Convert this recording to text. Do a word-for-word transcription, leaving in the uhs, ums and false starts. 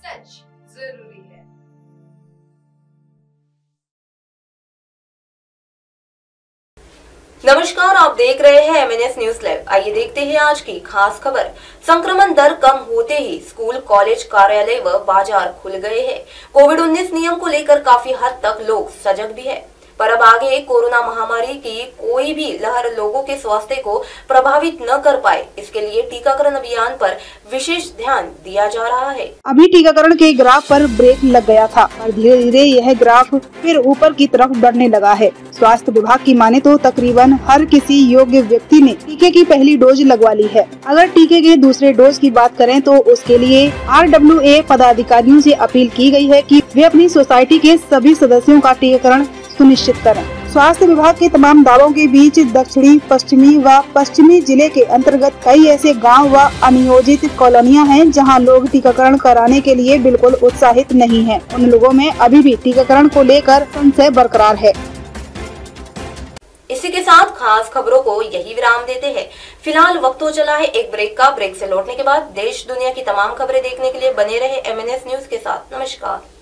सच जरूरी है। नमस्कार, आप देख रहे हैं M N S news live. आइए देखते हैं आज की खास खबर। संक्रमण दर कम होते ही स्कूल, कॉलेज, कार्यालय व बाजार खुल गए हैं। कोविड उन्नीस नियम को लेकर काफी हद तक लोग सजग भी है, पर अब आगे कोरोना महामारी की कोई भी लहर लोगों के स्वास्थ्य को प्रभावित न कर पाए, इसके लिए टीकाकरण अभियान पर विशेष ध्यान दिया जा रहा है। अभी टीकाकरण के ग्राफ पर ब्रेक लग गया था, पर धीरे धीरे यह ग्राफ फिर ऊपर की तरफ बढ़ने लगा है। स्वास्थ्य विभाग की माने तो तकरीबन हर किसी योग्य व्यक्ति ने टीके की पहली डोज लगवा ली है। अगर टीके के दूसरे डोज की बात करें तो उसके लिए आर डब्ल्यू ए पदाधिकारियों से अपील की गई है कि वे अपनी सोसाइटी के सभी सदस्यों का टीकाकरण सुनिश्चित करें। स्वास्थ्य विभाग के तमाम दावों के बीच दक्षिणी, पश्चिमी व पश्चिमी जिले के अंतर्गत कई ऐसे गांव व अनियोजित कॉलोनियां हैं जहां लोग टीकाकरण कराने के लिए बिल्कुल उत्साहित नहीं हैं। उन लोगों में अभी भी टीकाकरण को लेकर संशय बरकरार है। इसी के साथ खास खबरों को यही विराम देते हैं। फिलहाल वक्त हो चला है एक ब्रेक का। ब्रेक से लौटने के बाद देश दुनिया की तमाम खबरें देखने के लिए बने रहे एम एन एस न्यूज के साथ। नमस्कार।